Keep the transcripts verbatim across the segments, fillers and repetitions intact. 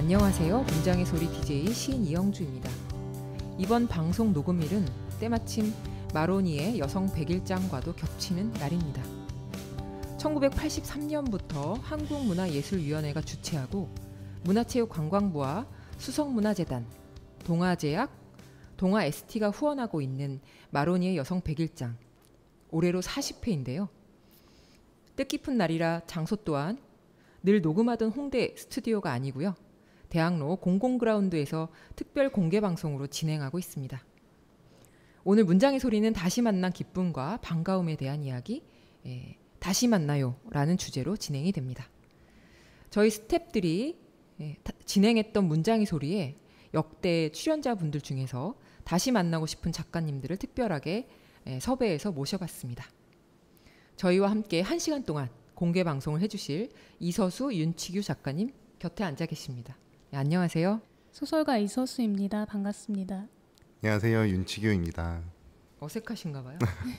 안녕하세요. 문장의 소리 디제이 시인 이영주입니다. 이번 방송 녹음일은 때마침 마로니의 여성 백일장과도 겹치는 날입니다. 천구백팔십삼 년부터 한국문화예술위원회가 주최하고 문화체육관광부와 수성문화재단, 동아제약, 동아에스티가 후원하고 있는 마로니의 여성 백일장, 올해로 사십 회인데요. 뜻깊은 날이라 장소 또한 늘 녹음하던 홍대 스튜디오가 아니고요. 대학로 공공그라운드에서 특별 공개방송으로 진행하고 있습니다. 오늘 문장의 소리는 다시 만난 기쁨과 반가움에 대한 이야기, 예, 다시 만나요 라는 주제로 진행이 됩니다. 저희 스태프들이 예, 다, 진행했던 문장의 소리에 역대 출연자분들 중에서 다시 만나고 싶은 작가님들을 특별하게 예, 섭외해서 모셔봤습니다. 저희와 함께 한 시간 동안 공개 방송을 해주실 이서수, 윤치규 작가님 곁에 앉아 계십니다. 네, 안녕하세요. 소설가 이서수입니다. 반갑습니다. 안녕하세요. 윤치규입니다. 어색하신가 봐요.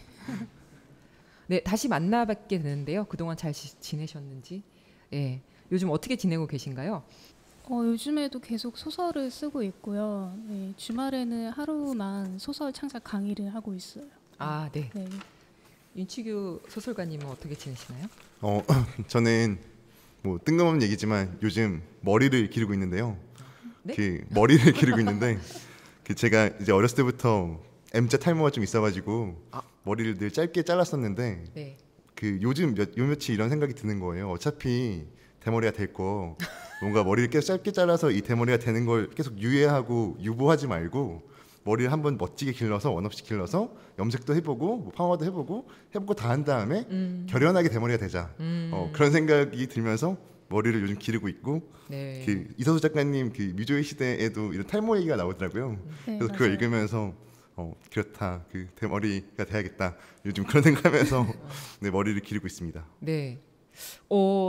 네, 다시 만나뵙게 되는데요. 그동안 잘 지, 지내셨는지, 예, 요즘 어떻게 지내고 계신가요? 어, 요즘에도 계속 소설을 쓰고 있고요. 네, 주말에는 하루만 소설 창작 강의를 하고 있어요. 아, 네. 네. 윤치규 소설가님은 어떻게 지내시나요? 어, 저는 뭐 뜬금없는 얘기지만 요즘 머리를 기르고 있는데요. 네? 그 머리를 기르고 있는데 그 제가 이제 어렸을 때부터 M자 탈모가 좀 있어가지고 아. 머리를 늘 짧게 잘랐었는데 네. 그 요즘 몇, 요 며칠 이런 생각이 드는 거예요. 어차피 대머리가 될 거 뭔가 머리를 계속 짧게 잘라서 이 대머리가 되는 걸 계속 유예하고 유보하지 말고 머리를 한번 멋지게 길러서 원 없이 길러서 염색도 해보고 뭐 파마도 해보고 해보고 다 한 다음에 음. 결연하게 대머리가 되자 음. 어, 그런 생각이 들면서 머리를 요즘 기르고 있고 네. 그 이서수 작가님 그 미조의 시대에도 이런 탈모 얘기가 나오더라고요. 네, 그래서 그걸 읽으면서 어, 그렇다 그 대머리가 돼야겠다 요즘 그런 생각하면서 네, 머리를 기르고 있습니다. 네. 어,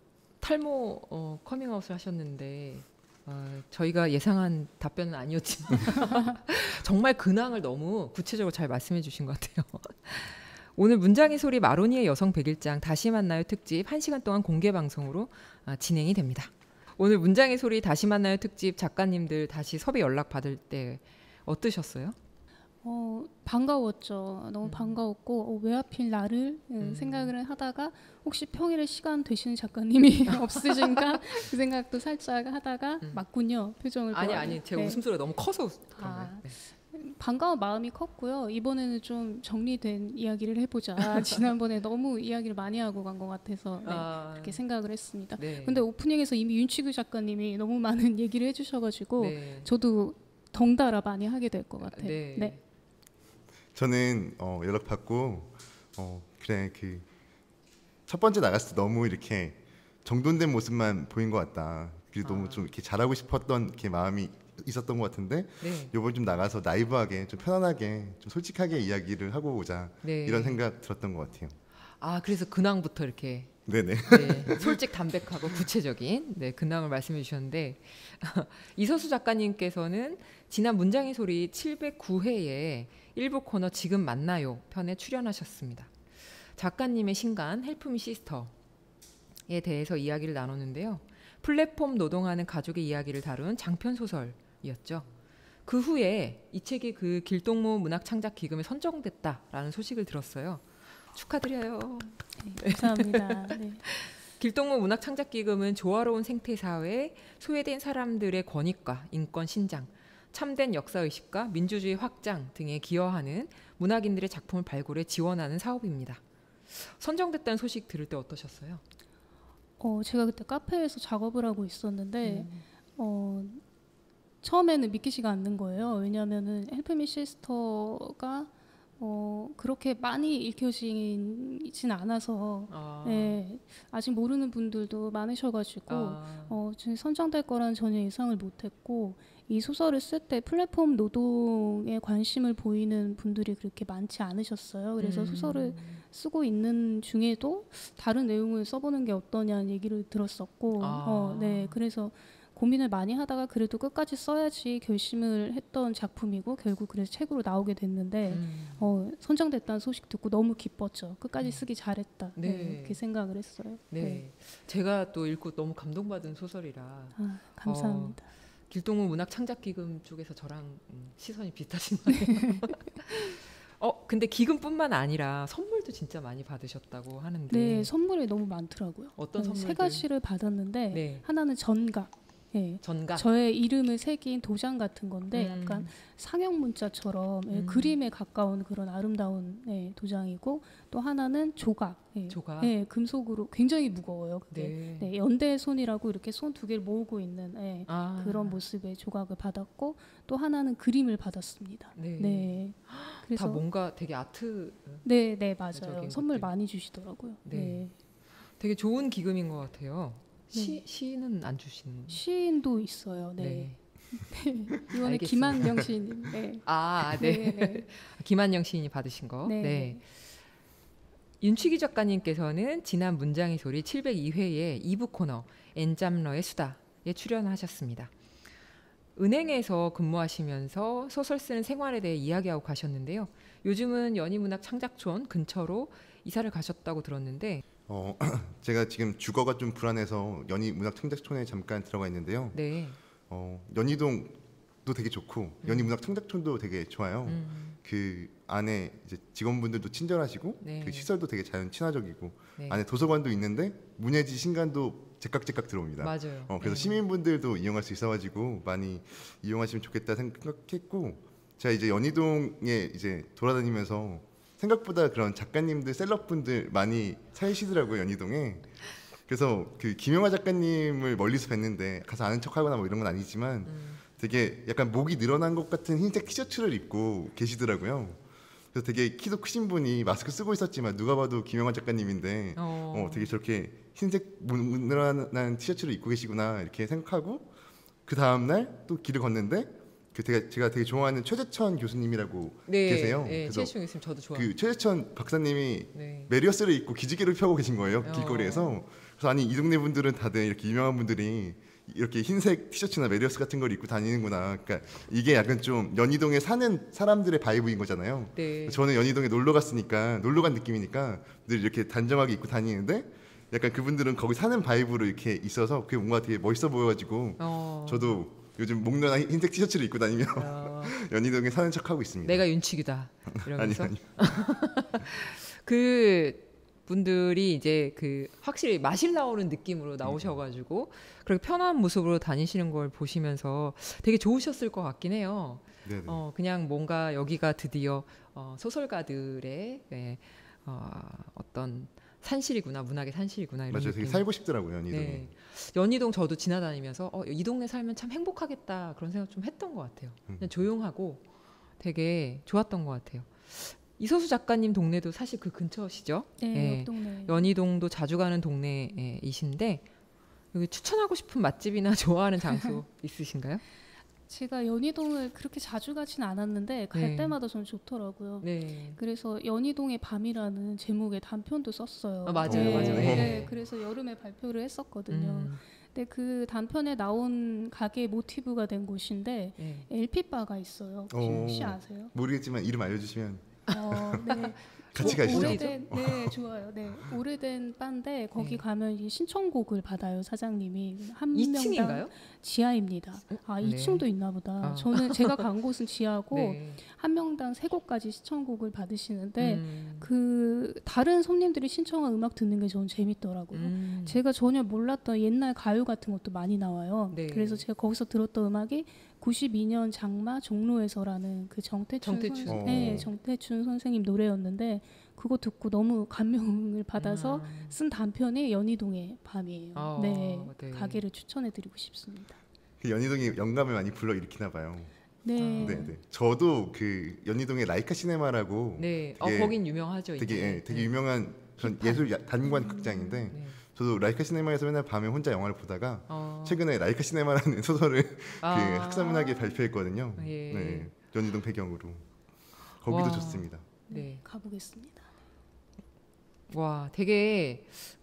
탈모 어, 커밍아웃을 하셨는데 어, 저희가 예상한 답변은 아니었지만 정말 근황을 너무 구체적으로 잘 말씀해 주신 것 같아요. 오늘 문장의 소리 마로니의 여성 백일장 다시 만나요 특집 한 시간 동안 공개 방송으로 아, 진행이 됩니다. 오늘 문장의 소리 다시 만나요 특집 작가님들 다시 섭외 연락 받을 때 어떠셨어요? 어, 반가웠죠. 너무 음. 반가웠고 어, 왜 하필 나를 음. 생각을 하다가 혹시 평일에 시간 되시는 작가님이 없으신가 그 생각도 살짝 하다가 음. 맞군요. 표정을 아니 아니 제가 네. 웃음소리가 너무 커서 아, 네. 반가운 마음이 컸고요. 이번에는 좀 정리된 이야기를 해보자. 지난번에 너무 이야기를 많이 하고 간 것 같아서 네, 아, 그렇게 생각을 했습니다. 네. 근데 오프닝에서 이미 윤치규 작가님이 너무 많은 얘기를 해주셔가지고 네. 저도 덩달아 많이 하게 될 것 같아요. 네. 네. 저는 어, 연락 받고 어, 그래 그 첫 번째 나갔을 때 너무 이렇게 정돈된 모습만 보인 것 같다. 그리고 아. 너무 좀 이렇게 잘하고 싶었던 이렇게 마음이 있었던 것 같은데 네. 이번 좀 나가서 나이브하게 좀 편안하게 좀 솔직하게 이야기를 하고 오자 네. 이런 생각 들었던 것 같아요. 아 그래서 근황부터 이렇게 네네. 네, 솔직 담백하고 구체적인 네, 근황을 말씀해 주셨는데 이서수 작가님께서는 지난 문장의 소리 칠백구 회에 일부 코너 지금 만나요 편에 출연하셨습니다. 작가님의 신간 헬프미 시스터에 대해서 이야기를 나눴는데요. 플랫폼 노동하는 가족의 이야기를 다룬 장편 소설이었죠. 그 후에 이 책이 그 길동무 문학창작기금에 선정됐다라는 소식을 들었어요. 축하드려요. 네, 감사합니다. 네. 길동무 문학창작기금은 조화로운 생태사회, 소외된 사람들의 권익과 인권 신장, 참된 역사의식과 민주주의 확장 등에 기여하는 문학인들의 작품을 발굴해 지원하는 사업입니다. 선정됐다는 소식 들을 때 어떠셨어요? 어, 제가 그때 카페에서 작업을 하고 있었는데 음. 어, 처음에는 믿기지가 않는 거예요. 왜냐하면은 헬프미 시스터가 어, 그렇게 많이 읽혀지진 않아서 아. 네, 아직 모르는 분들도 많으셔가지고 아. 어, 선정될 거라는 전혀 예상을 못했고 이 소설을 쓸 때 플랫폼 노동에 관심을 보이는 분들이 그렇게 많지 않으셨어요. 그래서 음. 소설을 쓰고 있는 중에도 다른 내용을 써보는 게 어떠냐는 얘기를 들었었고 아. 어, 네, 그래서 고민을 많이 하다가 그래도 끝까지 써야지 결심을 했던 작품이고 결국 그래서 책으로 나오게 됐는데 음. 어, 선정됐다는 소식 듣고 너무 기뻤죠. 끝까지 쓰기 잘했다. 네. 네, 그렇게 생각을 했어요. 네. 네. 제가 또 읽고 너무 감동받은 소설이라. 아, 감사합니다. 어, 길동무 문학창작기금 쪽에서 저랑 음, 시선이 비슷하신 것 같아요. 어, 근데 기금뿐만 아니라 선물도 진짜 많이 받으셨다고 하는데. 네, 선물이 너무 많더라고요. 어떤 네, 선물들? 세 가지를 받았는데 네. 하나는 전가. 네. 전가. 저의 이름을 새긴 도장 같은 건데 음. 약간 상형 문자처럼 예, 음. 그림에 가까운 그런 아름다운 예, 도장이고 또 하나는 조각. 예, 조각. 예, 금속으로 굉장히 무거워요. 그게. 네. 네, 연대 손이라고 이렇게 손 두 개를 모으고 있는 예, 아. 그런 모습의 조각을 받았고 또 하나는 그림을 받았습니다. 네. 네. 다 그래서 뭔가 되게 아트. 네, 네 맞아요. 적인 선물 것들. 많이 주시더라고요. 네. 네. 되게 좋은 기금인 것 같아요. 시, 네. 시는 안 주시는. 시인도 있어요. 네. 이번에 알겠습니다. 김한영 시인님. 네. 아, 네. 네, 네. 김한영 시인이 받으신 거. 네. 네. 윤취기 작가님께서는 지난 문장의 소리 칠백이 회의 이 부 코너 엔잡러의 수다에 출연하셨습니다. 은행에서 근무하시면서 소설 쓰는 생활에 대해 이야기하고 가셨는데요. 요즘은 연희문학 창작촌 근처로 이사를 가셨다고 들었는데 어, 제가 지금 주거가 좀 불안해서 연희 문학창작촌에 잠깐 들어가 있는데요. 네. 어, 연희동도 되게 좋고 연희 문학창작촌도 되게 좋아요. 음, 그 안에 이제 직원분들도 친절하시고 네. 그 시설도 되게 자연 친화적이고 네. 안에 도서관도 있는데 문예지 신간도 제깍제깍 들어옵니다. 맞아요. 어, 그래서 네. 시민분들도 이용할 수 있어가지고 많이 이용하시면 좋겠다 생각했고 제가 이제 연희동에 이제 돌아다니면서 생각보다 그런 작가님들 셀럽분들 많이 사시더라고요 연희동에. 그래서 그 김영하 작가님을 멀리서 뵀는데 가서 아는 척하거나 뭐 이런 건 아니지만 음, 되게 약간 목이 늘어난 것 같은 흰색 티셔츠를 입고 계시더라고요. 그래서 되게 키도 크신 분이 마스크 쓰고 있었지만 누가 봐도 김영하 작가님인데 어, 어, 되게 저렇게 흰색 무난한 티셔츠를 입고 계시구나 이렇게 생각하고 그 다음 날 또 길을 걷는데 그 제가, 제가 되게 좋아하는 최재천 교수님이라고 네, 계세요. 네, 그래서 최혜충 교수님 저도 좋아해요. 그 최재천 박사님이 네. 메리어스를 입고 기지개를 펴고 계신 거예요 어. 길거리에서. 그래서 아니 이 동네 분들은 다들 이렇게 유명한 분들이 이렇게 흰색 티셔츠나 메리어스 같은 걸 입고 다니는구나. 그러니까 이게 약간 좀 연희동에 사는 사람들의 바이브인 거잖아요. 네. 저는 연희동에 놀러 갔으니까 놀러 간 느낌이니까 늘 이렇게 단정하게 입고 다니는데 약간 그분들은 거기 사는 바이브로 이렇게 있어서 그게 뭔가 되게 멋있어 보여가지고 어. 저도 요즘 목련한 흰색 티셔츠를 입고 다니며 어, 연희동에 사는 척하고 있습니다. 내가 윤칙이다 아니 이러면서 아니. 그 분들이 이제 그 확실히 마실 나오는 느낌으로 나오셔가지고 그렇게 편한 모습으로 다니시는 걸 보시면서 되게 좋으셨을 것 같긴 해요. 네네. 어, 그냥 뭔가 여기가 드디어 어, 소설가들의 예, 어, 어떤 산실이구나, 문학의 산실이구나 이런 맞아요. 되게 느낌. 살고 싶더라고요 연희동에. 네. 연희동 저도 지나다니면서 어, 이 동네 살면 참 행복하겠다 그런 생각 좀 했던 것 같아요. 음. 그냥 조용하고 되게 좋았던 것 같아요. 이서수 작가님 동네도 사실 그 근처시죠? 네, 예. 옆 동네. 연희동도 자주 가는 동네이신데 여기 추천하고 싶은 맛집이나 좋아하는 장소 있으신가요? 제가 연희동을 그렇게 자주 가진 않았는데 갈 네. 때마다 전 좋더라고요. 네. 그래서 연희동의 밤이라는 제목의 단편도 썼어요. 아, 맞아요, 네, 맞아요. 네, 그래서 여름에 발표를 했었거든요. 음, 근데 그 단편에 나온 가게 모티브가 된 곳인데 네. 엘피바가 있어요. 혹시, 오. 혹시 아세요? 모르겠지만 이름 알려주시면 어, 네. 같이 오- 가시죠. 오래된, 네, 좋아요. 네, 오래된 바인데 거기 네. 가면 이 신청곡을 받아요 사장님이. 한 이 명당 층인가요? 지하입니다. 아, 네. 이 층도 있나 보다. 아. 저는 제가 간 곳은 지하고 네. 한 명당 세 곡까지 신청곡을 받으시는데 음, 그 다른 손님들이 신청한 음악 듣는 게 저는 재밌더라고요. 음, 제가 전혀 몰랐던 옛날 가요 같은 것도 많이 나와요. 네. 그래서 제가 거기서 들었던 음악이 구십이 년 장마 종로에서라는 그 정태춘, 정태춘. 선, 어. 네, 정태춘 선생님 노래였는데 그거 듣고 너무 감명을 받아서 아, 쓴 단편이 연희동의 밤이에요. 어, 네, 네. 가게를 추천해드리고 싶습니다. 그 연희동이 영감을 많이 불러 일으키나 봐요. 네, 네, 네. 저도 그 연희동에 라이카 시네마라고 네. 어, 되게- 거긴 유명하죠. 되게 이제. 예, 되게 네. 유명한 그런 힙합. 예술 야- 단관 극장인데 네. 저도 라이카 시네마에서 맨날 밤에 혼자 영화를 보다가 어, 최근에 라이카 시네마라는 소설을 그 아, 학사문학에 발표했거든요. 예. 네, 연희동 배경으로 거기도 와. 좋습니다. 네. 가보겠습니다. 와, 되게 어,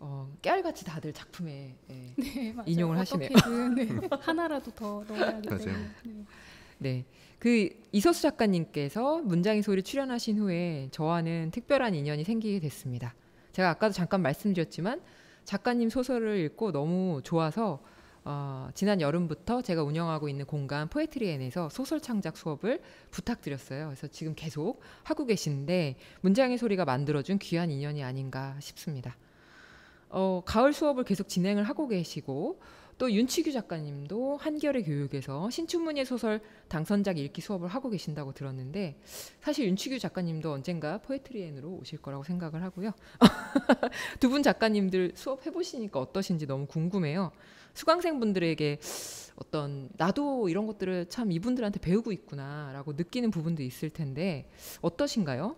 깨알같이 다들 작품에 예, 네, 맞아요. 인용을 하시네요. 어떻게든 네, 하나라도 더 넣어야 하기 때문에. 네. 네, 그 이서수 작가님께서 문장의 소리 출연하신 후에 저와는 특별한 인연이 생기게 됐습니다. 제가 아까도 잠깐 말씀드렸지만 작가님 소설을 읽고 너무 좋아서 어, 지난 여름부터 제가 운영하고 있는 공간 포에트리엔에서 소설 창작 수업을 부탁드렸어요. 그래서 지금 계속 하고 계신데 문장의 소리가 만들어준 귀한 인연이 아닌가 싶습니다. 어, 가을 수업을 계속 진행을 하고 계시고 또 윤치규 작가님도 한겨레 교육에서 신춘문예 소설 당선작 읽기 수업을 하고 계신다고 들었는데 사실 윤치규 작가님도 언젠가 포에트리엔으로 오실 거라고 생각을 하고요. 두 분 작가님들 수업 해보시니까 어떠신지 너무 궁금해요. 수강생분들에게 어떤 나도 이런 것들을 참 이분들한테 배우고 있구나라고 느끼는 부분도 있을 텐데 어떠신가요?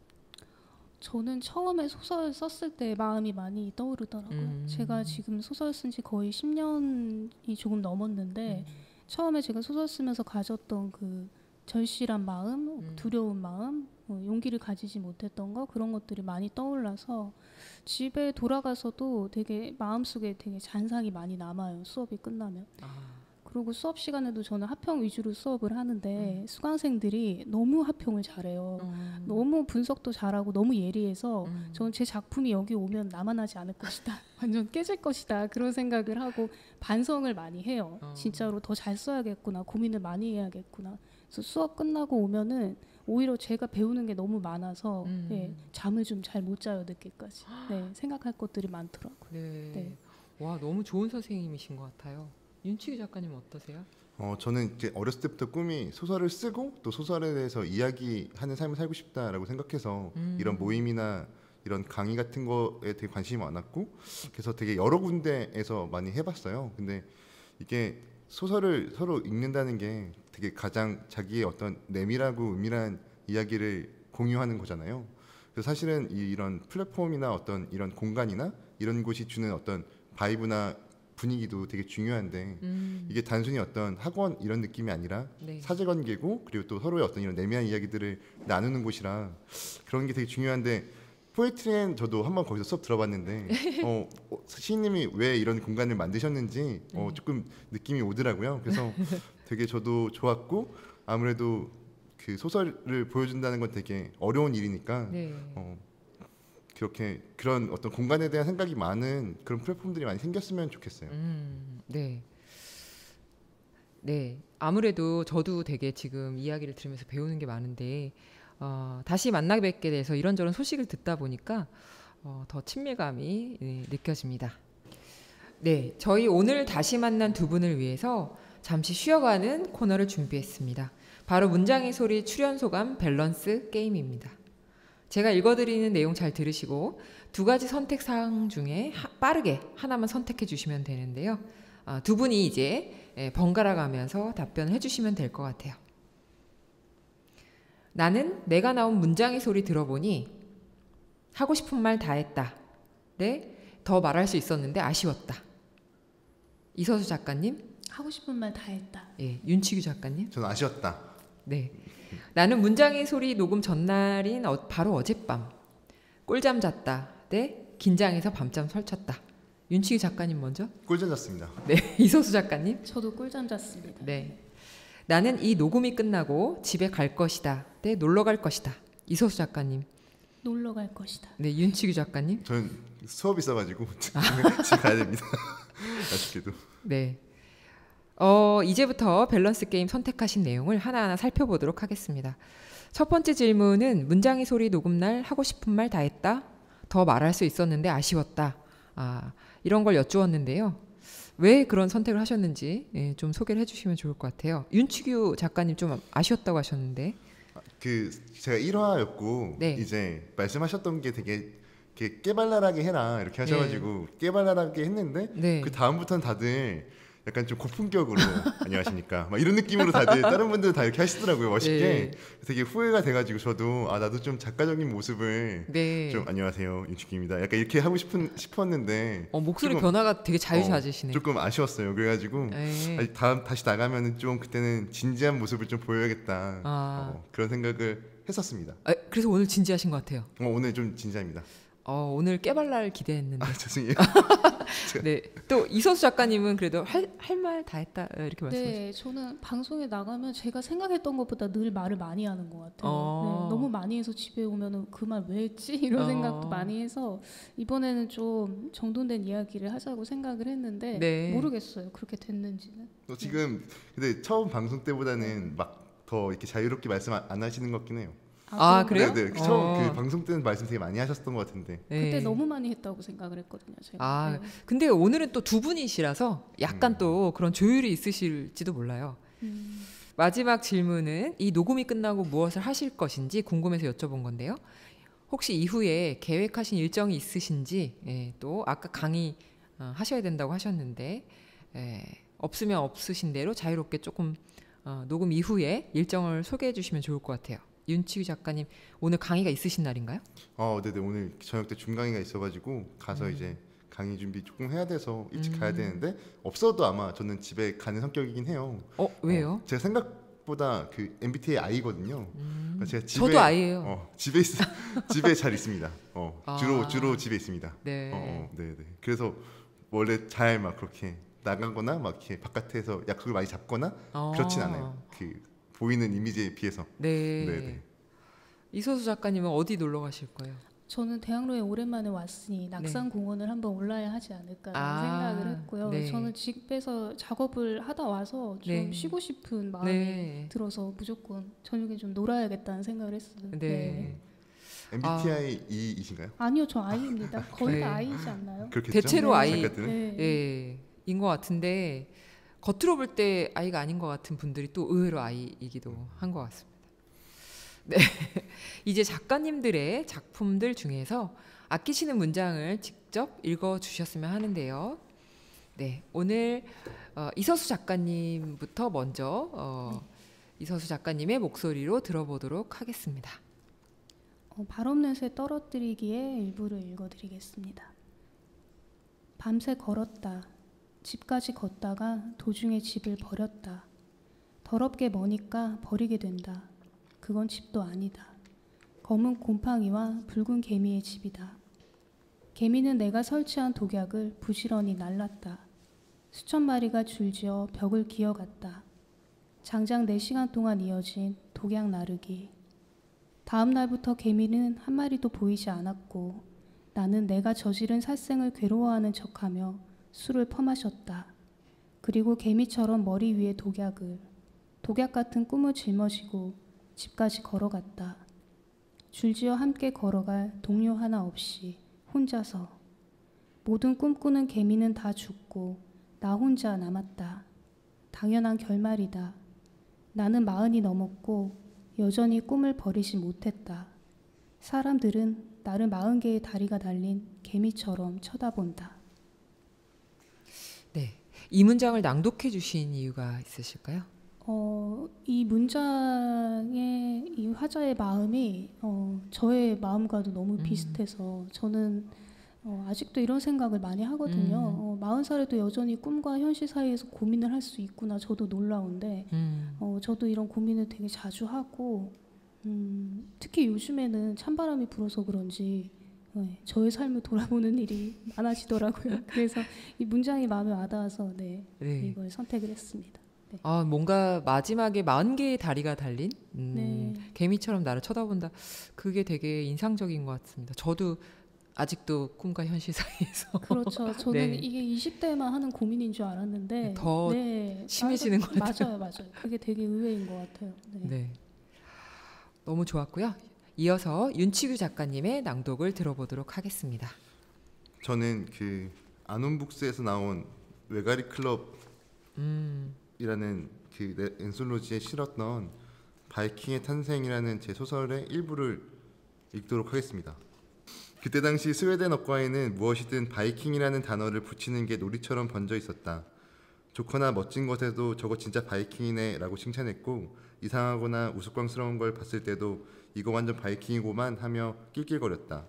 저는 처음에 소설 썼을 때 마음이 많이 떠오르더라고요. 음. 제가 지금 소설 쓴 지 거의 십 년이 조금 넘었는데 음. 처음에 제가 소설 쓰면서 가졌던 그 절실한 마음, 음. 두려운 마음, 뭐 용기를 가지지 못했던 거 그런 것들이 많이 떠올라서 집에 돌아가서도 되게 마음속에 되게 잔상이 많이 남아요. 수업이 끝나면. 아. 그리고 수업 시간에도 저는 하평 위주로 수업을 하는데 음. 수강생들이 너무 하평을 잘해요. 음. 너무 분석도 잘하고 너무 예리해서 음. 저는 제 작품이 여기 오면 남아나지 않을 것이다. 완전 깨질 것이다. 그런 생각을 하고 반성을 많이 해요. 어. 진짜로 더 잘 써야겠구나. 고민을 많이 해야겠구나. 그래서 수업 끝나고 오면은 오히려 제가 배우는 게 너무 많아서 음. 네, 잠을 좀 잘 못 자요. 늦게까지. 네, 생각할 것들이 많더라고요. 네. 네. 와, 너무 좋은 선생님이신 것 같아요. 윤치규 작가님 어떠세요? 어, 저는 이제 어렸을 때부터 꿈이 소설을 쓰고 또 소설에 대해서 이야기하는 삶을 살고 싶다라고 생각해서 음. 이런 모임이나 이런 강의 같은 거에 되게 관심이 많았고 그래서 되게 여러 군데에서 많이 해봤어요. 근데 이게 소설을 서로 읽는다는 게 되게 가장 자기의 어떤 내밀하고 은밀한 이야기를 공유하는 거잖아요. 그래서 사실은 이, 이런 플랫폼이나 어떤 이런 공간이나 이런 곳이 주는 어떤 바이브나 분위기도 되게 중요한데 음. 이게 단순히 어떤 학원 이런 느낌이 아니라 네. 사제관계고 그리고 또 서로의 어떤 이런 내면한 이야기들을 나누는 곳이라 그런 게 되게 중요한데 포에트리엔 저도 한번 거기서 수업 들어봤는데 어, 시인님이 왜 이런 공간을 만드셨는지 어, 조금 느낌이 오더라고요. 그래서 되게 저도 좋았고 아무래도 그 소설을 보여준다는 건 되게 어려운 일이니까 네. 어, 그렇게 그런 어떤 공간에 대한 생각이 많은 그런 플랫폼들이 많이 생겼으면 좋겠어요. 음, 네. 네. 아무래도 저도 되게 지금 이야기를 들으면서 배우는 게 많은데 어, 다시 만나 뵙게 돼서 이런저런 소식을 듣다 보니까 어, 더 친밀감이 네, 느껴집니다. 네, 저희 오늘 다시 만난 두 분을 위해서 잠시 쉬어가는 코너를 준비했습니다. 바로 문장의 소리 출연 소감 밸런스 게임입니다. 제가 읽어드리는 내용 잘 들으시고 두 가지 선택 사항 중에 하, 빠르게 하나만 선택해 주시면 되는데요. 아, 두 분이 이제 예, 번갈아 가면서 답변을 해주시면 될 것 같아요. 나는 내가 나온 문장의 소리 들어보니 하고 싶은 말 다 했다. 네, 더 말할 수 있었는데 아쉬웠다. 이서수 작가님. 하고 싶은 말 다 했다. 예, 윤치규 작가님. 저는 아쉬웠다. 네. 나는 문장의 소리 녹음 전날인 어, 바로 어젯밤 꿀잠 잤다. 네, 긴장해서 밤잠 설쳤다. 윤치규 작가님 먼저. 꿀잠 잤습니다. 네, 이서수 작가님. 저도 꿀잠 잤습니다. 네. 나는 이 녹음이 끝나고 집에 갈 것이다. 네, 놀러 갈 것이다. 이서수 작가님. 놀러 갈 것이다. 네, 윤치규 작가님. 저는 수업이 있어가지고 집에 가야 됩니다. 아쉽게도. 네. 어, 이제부터 밸런스 게임 선택하신 내용을 하나하나 살펴보도록 하겠습니다. 첫 번째 질문은 문장의 소리 녹음날 하고 싶은 말 다 했다. 더 말할 수 있었는데 아쉬웠다. 아, 이런 걸 여쭈었는데요. 왜 그런 선택을 하셨는지 예, 좀 소개를 해주시면 좋을 것 같아요. 윤치규 작가님 좀 아쉬웠다고 하셨는데. 그 제가 일 화였고 네. 이제 말씀하셨던 게 되게 이렇게 깨발랄하게 해라 이렇게 하셔가지고 네. 깨발랄하게 했는데 네. 그 다음부터는 다들 약간 좀 고품격으로 안녕하십니까 막 이런 느낌으로 다들 다른 분들은 다 이렇게 하시더라고요. 멋있게. 네. 되게 후회가 돼가지고 저도 아 나도 좀 작가적인 모습을 네. 좀 안녕하세요 윤치규입니다 약간 이렇게 하고 싶은 싶었는데 어, 목소리 조금, 변화가 되게 자유자재시네. 어, 조금 아쉬웠어요. 그래가지고 아니, 다음 다시 나가면은 좀 그때는 진지한 모습을 좀 보여야겠다 아. 어, 그런 생각을 했었습니다. 아, 그래서 오늘 진지하신 것 같아요. 어, 오늘 좀 진지합니다. 어, 오늘 깨발랄 기대했는데. 아, 죄송해요. 네, 또 이서수 작가님은 그래도 할 할 말 다 했다 이렇게 말씀하셨어요. 네, 저는 방송에 나가면 제가 생각했던 것보다 늘 말을 많이 하는 것 같아요. 어. 네, 너무 많이 해서 집에 오면은 그 말 왜 했지 이런 어. 생각도 많이 해서 이번에는 좀 정돈된 이야기를 하자고 생각을 했는데 네. 모르겠어요. 그렇게 됐는지는. 어, 지금 근데 처음 방송 때보다는 막 더 이렇게 자유롭게 말씀 안, 안 하시는 것 같긴 해요. 아, 그런가요? 그래요? 네, 네. 처음 어. 그 방송 때는 말씀 되게 많이 하셨던 것 같은데. 네. 그때 너무 많이 했다고 생각을 했거든요. 제가. 아, 네. 근데 오늘은 또 두 분이시라서 약간 음. 또 그런 조율이 있으실지도 몰라요. 음. 마지막 질문은 이 녹음이 끝나고 무엇을 하실 것인지 궁금해서 여쭤본 건데요. 혹시 이후에 계획하신 일정이 있으신지, 예, 또 아까 강의 어, 하셔야 된다고 하셨는데 예, 없으면 없으신 대로 자유롭게 조금 어, 녹음 이후에 일정을 소개해 주시면 좋을 것 같아요. 윤치규 작가님 오늘 강의가 있으신 날인가요? 어, 네네. 오늘 저녁 때 중강의가 있어가지고 가서 음. 이제 강의 준비 조금 해야 돼서 일찍 음. 가야 되는데 없어도 아마 저는 집에 가는 성격이긴 해요. 어, 왜요? 어, 제가 생각보다 그 엠비티아이 아이거든요. 음, 그래서 제가 집에, 저도 아이예요. 어, 집에 있, 집에 잘 있습니다. 어, 아. 주로 주로 집에 있습니다. 네. 어, 어, 네네. 그래서 원래 잘 막 그렇게 나가거나 막 이렇게 바깥에서 약속을 많이 잡거나 어. 그렇진 않아요. 그 보이는 이미지에 비해서. 네. 네네. 이소수 작가님은 어디 놀러 가실 거예요? 저는 대학로에 오랜만에 왔으니 낙산공원을 한번 올라야 하지 않을까라는 아, 생각을 했고요. 네. 저는 집에서 작업을 하다 와서 좀 네. 쉬고 싶은 마음이 네. 들어서 무조건 저녁에 좀 놀아야겠다는 생각을 했어요. 네. 엠비티아이 E이신가요? 아니요, 저 아이입니다. 거의 네. 다 아이이지 않나요? 그렇겠죠? 대체로 아이. 작가들은? 네. 예, 인 것 같은데 겉으로 볼 때 아이가 아닌 것 같은 분들이 또 의외로 아이이기도 한 것 같습니다. 네, 이제 작가님들의 작품들 중에서 아끼시는 문장을 직접 읽어주셨으면 하는데요. 네, 오늘 어, 이서수 작가님부터 먼저 어, 이서수 작가님의 목소리로 들어보도록 하겠습니다. 어, 발 없는 새 떨어뜨리기에 일부를 읽어드리겠습니다. 밤새 걸었다. 집까지 걷다가 도중에 집을 버렸다. 더럽게 머니까 버리게 된다. 그건 집도 아니다. 검은 곰팡이와 붉은 개미의 집이다. 개미는 내가 설치한 독약을 부지런히 날랐다. 수천 마리가 줄지어 벽을 기어갔다. 장장 네 시간 동안 이어진 독약 나르기. 다음 날부터 개미는 한 마리도 보이지 않았고 나는 내가 저지른 살생을 괴로워하는 척하며 술을 퍼마셨다. 그리고 개미처럼 머리 위에 독약을, 독약 같은 꿈을 짊어지고 집까지 걸어갔다. 줄지어 함께 걸어갈 동료 하나 없이 혼자서. 모든 꿈꾸는 개미는 다 죽고 나 혼자 남았다. 당연한 결말이다. 나는 마흔이 넘었고 여전히 꿈을 버리지 못했다. 사람들은 나를 마흔 개의 다리가 달린 개미처럼 쳐다본다. 네, 이 문장을 낭독해 주신 이유가 있으실까요? 어, 이 문장의 이 화자의 마음이 어, 저의 마음과도 너무 음. 비슷해서 저는 어, 아직도 이런 생각을 많이 하거든요. 음. 어, 마흔 살에도 여전히 꿈과 현실 사이에서 고민을 할 수 있구나. 저도 놀라운데 음. 어, 저도 이런 고민을 되게 자주 하고 음, 특히 요즘에는 찬바람이 불어서 그런지 네, 저의 삶을 돌아보는 일이 많아지더라고요. 그래서 이 문장이 마음에 와닿아서 네, 네. 이걸 선택을 했습니다. 네. 아, 뭔가 마지막에 마흔 개의 다리가 달린 음, 네. 개미처럼 나를 쳐다본다. 그게 되게 인상적인 것 같습니다. 저도 아직도 꿈과 현실 사이에서 그렇죠. 저는 네. 이게 이십 대만 하는 고민인 줄 알았는데 더 네, 심해지는 것 같아요. 맞아요, 맞아요. 그게 되게 의외인 것 같아요. 네. 네. 너무 좋았고요. 이어서 윤치규 작가님의 낭독을 들어보도록 하겠습니다. 저는 그 아논북스에서 나온 외가리 클럽이라는 음, 그 엔솔로지에 실었던 바이킹의 탄생이라는 제 소설의 일부를 읽도록 하겠습니다. 그때 당시 스웨덴 어과에는 무엇이든 바이킹이라는 단어를 붙이는 게 놀이처럼 번져 있었다. 좋거나 멋진 것에도 저거 진짜 바이킹이네 라고 칭찬했고 이상하거나 우스꽝스러운 걸 봤을 때도 이거 완전 바이킹이고만 하며 낄낄거렸다.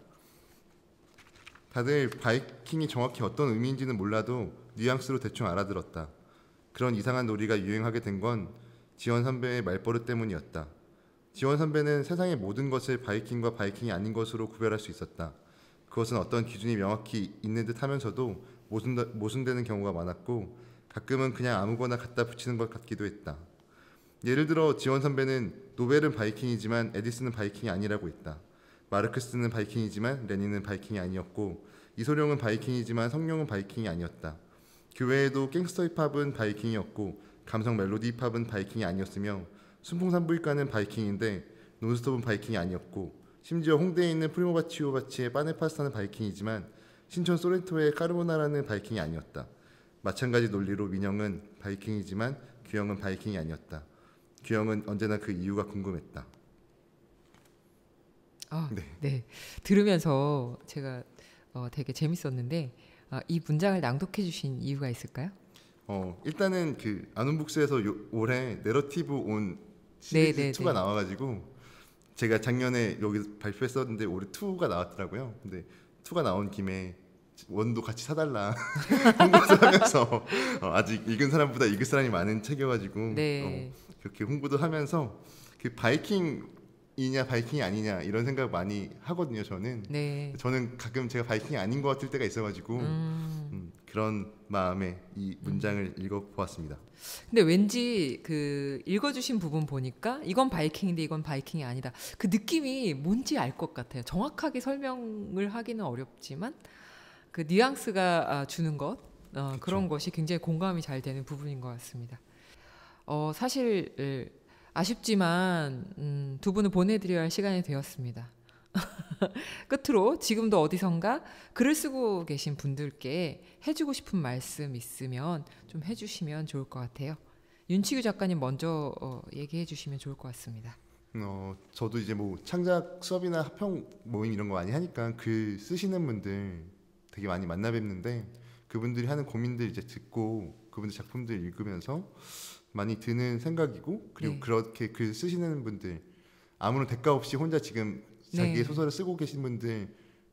다들 바이킹이 정확히 어떤 의미인지는 몰라도 뉘앙스로 대충 알아들었다. 그런 이상한 놀이가 유행하게 된 건 지원 선배의 말버릇 때문이었다. 지원 선배는 세상의 모든 것을 바이킹과 바이킹이 아닌 것으로 구별할 수 있었다. 그것은 어떤 기준이 명확히 있는 듯 하면서도 모순다, 모순되는 경우가 많았고 가끔은 그냥 아무거나 갖다 붙이는 것 같기도 했다. 예를 들어 지원 선배는 노벨은 바이킹이지만 에디슨은 바이킹이 아니라고 했다. 마르크스는 바이킹이지만 레닌은 바이킹이 아니었고 이소룡은 바이킹이지만 성룡은 바이킹이 아니었다. 그 외에도 갱스터 힙합은 바이킹이었고 감성 멜로디 힙합은 바이킹이 아니었으며 순풍산부인과는 바이킹인데 논스톱은 바이킹이 아니었고 심지어 홍대에 있는 프리모바치오바치의 빠네파스타는 바이킹이지만 신촌 소렌토의 까르보나라는 바이킹이 아니었다. 마찬가지 논리로 민영은 바이킹이지만 규영은 바이킹이 아니었다. 규영은 언제나 그 이유가 궁금했다. 아, 네. 네. 들으면서 제가 어, 되게 재밌었는데 어, 이 문장을 낭독해 주신 이유가 있을까요? 어, 일단은 그 아논북스에서 요, 올해 내러티브 온 시리즈 네, 네, 이가 네. 나와가지고 제가 작년에 여기 발표했었는데 올해 이가 나왔더라고요. 근데 이가 나온 김에 원도 같이 사달라 홍보를 하면서 어, 아직 읽은 사람보다 읽을 사람이 많은 책이어가지고 네. 어, 그렇게 홍보도 하면서 그 바이킹이냐 바이킹이 아니냐 이런 생각 많이 하거든요. 저는 네. 저는 가끔 제가 바이킹이 아닌 것 같을 때가 있어가지고 음. 음, 그런 마음에 이 문장을 음. 읽어보았습니다. 근데 왠지 그 읽어주신 부분 보니까 이건 바이킹인데 이건 바이킹이 아니다. 그 느낌이 뭔지 알 것 같아요. 정확하게 설명을 하기는 어렵지만 그 뉘앙스가 주는 것 어, 그런 것이 굉장히 공감이 잘 되는 부분인 것 같습니다. 어, 사실 아쉽지만 음, 두 분을 보내드려야 할 시간이 되었습니다. 끝으로 지금도 어디선가 글을 쓰고 계신 분들께 해주고 싶은 말씀 있으면 좀 해주시면 좋을 것 같아요. 윤치규 작가님 먼저 어, 얘기해 주시면 좋을 것 같습니다. 어, 저도 이제 뭐 창작 수업이나 합평 모임 이런 거 많이 하니까 글 쓰시는 분들 되게 많이 만나 뵙는데 그분들이 하는 고민들 이제 듣고 그분들 작품들 읽으면서 많이 드는 생각이고 그리고 네. 그렇게 글 쓰시는 분들 아무런 대가 없이 혼자 지금 자기의 네. 소설을 쓰고 계신 분들을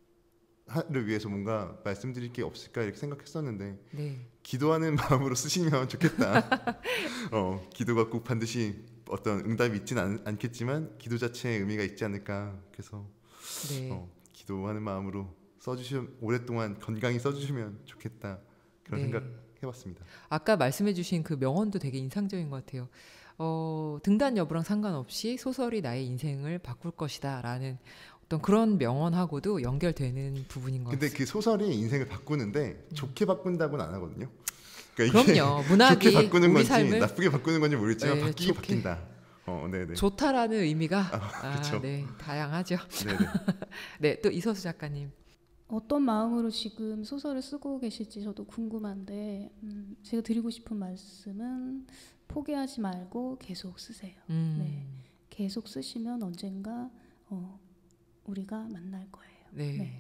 위해서 뭔가 말씀드릴 게 없을까 이렇게 생각했었는데 네. 기도하는 마음으로 쓰시면 좋겠다. 어, 기도가 꼭 반드시 어떤 응답이 있지는 않, 않겠지만 기도 자체에 의미가 있지 않을까. 그래서 네. 어, 기도하는 마음으로 써주시면 오랫동안 건강히 써주시면 좋겠다. 그런 네. 생각 해봤습니다. 아까 말씀해주신 그 명언도 되게 인상적인 것 같아요. 어, 등단 여부랑 상관없이 소설이 나의 인생을 바꿀 것이다 라는 어떤 그런 명언하고도 연결되는 부분인 것 근데 같습니다. 그 소설이 인생을 바꾸는데 음. 좋게 바꾼다고는 안 하거든요. 그러니까 그럼요. 문학이 좋게 바꾸는 우리 건지 삶을 나쁘게 바꾸는 건지 모르겠지만 네, 바뀌기 좋게. 바뀐다. 어, 네네. 좋다라는 의미가 아, 아, 네, 다양하죠. 네네. 네, 또 이서수 작가님. 어떤 마음으로 지금 소설을 쓰고 계실지 저도 궁금한데 음, 제가 드리고 싶은 말씀은 포기하지 말고 계속 쓰세요. 음. 네, 계속 쓰시면 언젠가 어, 우리가 만날 거예요. 네. 네.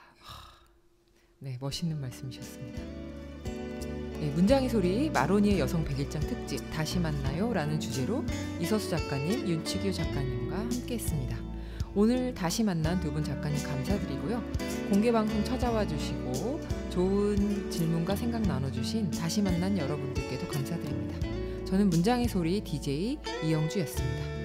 네, 멋있는 말씀이셨습니다. 네, 문장의 소리 마로니의 여성 백일 장 특집 다시 만나요 라는 주제로 이서수 작가님, 윤치규 작가님과 함께했습니다. 오늘 다시 만난 두 분 작가님 감사드리고요. 공개방송 찾아와 주시고 좋은 질문과 생각 나눠주신 다시 만난 여러분들께도 감사드립니다. 저는 문장의 소리 디제이 이영주였습니다.